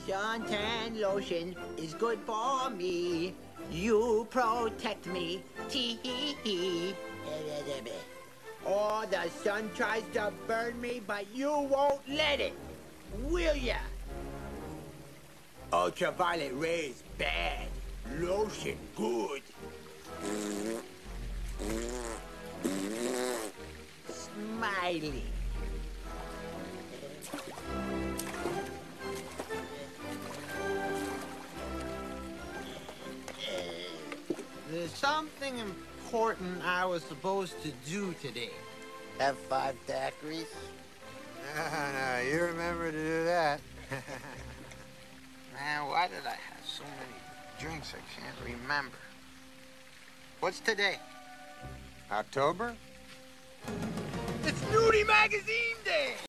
Suntan lotion is good for me. You protect me. Tee-hee-hee. Or the sun tries to burn me, but you won't let it, will ya? Ultraviolet rays bad. Lotion good. Smiley. There's something important I was supposed to do today. Have 5 daiquiris? No, you remember to do that. Man, why did I have so many drinks I can't remember? What's today? October? It's Nudie Magazine Day!